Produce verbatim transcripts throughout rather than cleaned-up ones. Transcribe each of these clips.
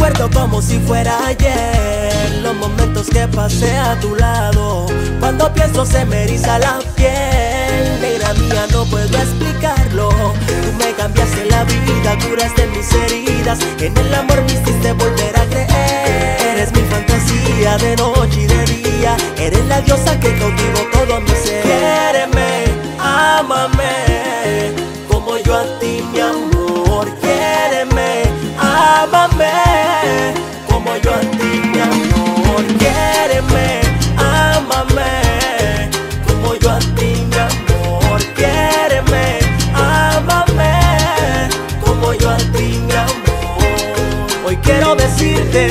Recuerdo como si fuera ayer los momentos que pasé a tu lado. Cuando pienso se me eriza la piel. Negra mía, no puedo explicarlo. Tú me cambiaste la vida, curaste mis heridas. En el amor me hiciste volver a creer. Eres mi fantasía de noche y de día. Eres la diosa que cautivo todo mi ser. Quiéreme, ámame, como yo a ti, mi amor. Quiéreme, ámame, como yo a ti, mi amor. Quiéreme, ámame, como yo a ti, mi amor. Quiéreme, ámame, como yo a ti, mi amor. Hoy quiero decirte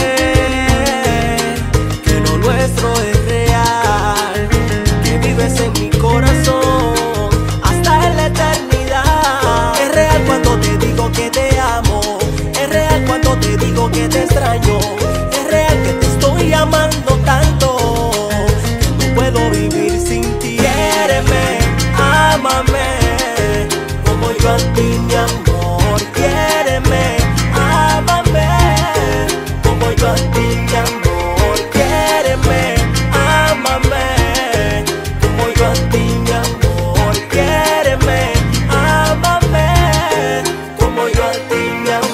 que lo nuestro es real, que vives en mi corazón hasta en la eternidad. Es real cuando te digo que te amo. Es real cuando te digo que te extraño. Es real que te estoy amando tanto que no puedo vivir sin ti. Quiéreme, ámame, como yo a ti, mi amor. Quiéreme, ámame, como yo a ti, mi amor. Quiéreme, ámame, como yo a ti, mi amor. Quiéreme, ámame, como yo a ti, mi amor.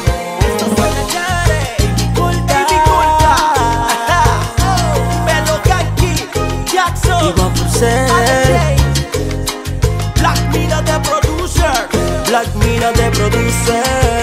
Black Mina the producer, Black Mina the producer,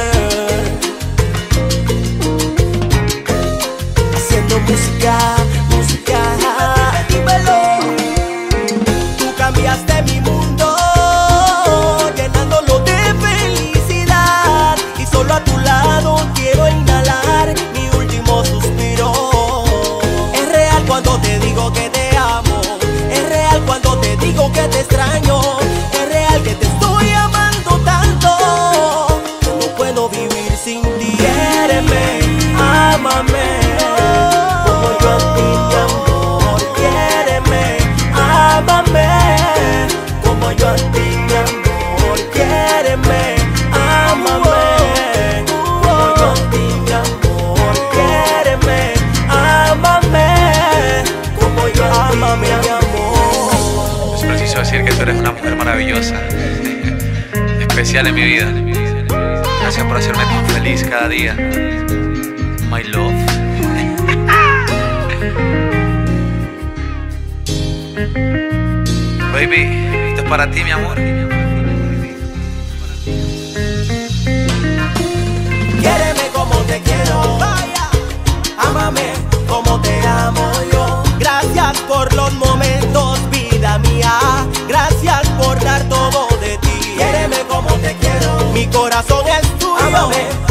haciendo música, música. Dímelo. Tú cambiaste mi mundo, llenándolo de felicidad, y solo a tu lado quiero inhalar mi último suspiro. Es real cuando te digo que te amo. Es real cuando te digo que te extraño. Es real que te estoy amando tanto que no puedo vivir sin ti. Quiéreme, ámame, como yo a ti, mi amor. Quiéreme, ámame, como yo a ti, mi amor. Quiéreme, ámame, como yo a ti, mi amor. Quiéreme, ámame, como yo a ti, mi amor. Preciso decir que tú eres una mujer maravillosa, especial en mi vida. Gracias por hacerme tan feliz cada día, my love. Baby, esto es para ti, mi amor. Quiéreme como te quiero, vaya, ámame como te amo yo. Gracias por los momentos, vida mía. Gracias por dar todo de ti. Quiéreme como te quiero. Mi corazón es tuyo. Ámame